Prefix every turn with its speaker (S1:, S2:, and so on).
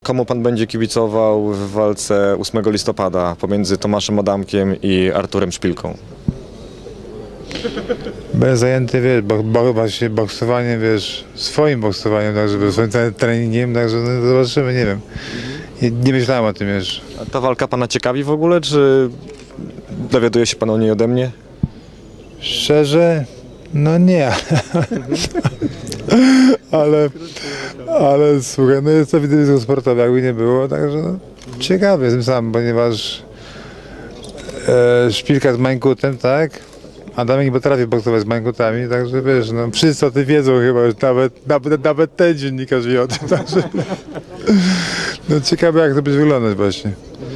S1: Komu pan będzie kibicował w walce 8 listopada pomiędzy Tomaszem Adamkiem i Arturem Szpilką?
S2: Będę zajęty, wiesz, właśnie boksowaniem, wiesz, swoim boksowaniem, także swoim treningiem, także no, zobaczymy, nie wiem. Nie myślałem o tym jeszcze.
S1: A ta walka pana ciekawi w ogóle, czy dowiaduje się pan o niej ode mnie?
S2: Szczerze, no nie, ale słuchaj, no jest to widowisko sportowe, jakby nie było, także no, ciekawy jestem sam, ponieważ Szpilka z Mańkutem, tak? Adamek nie potrafi boksować z Mańkutami, także wiesz, no wszyscy o tym wiedzą chyba, już nawet ten dziennikarz wie o tym, także no ciekawe jak to będzie wyglądać właśnie.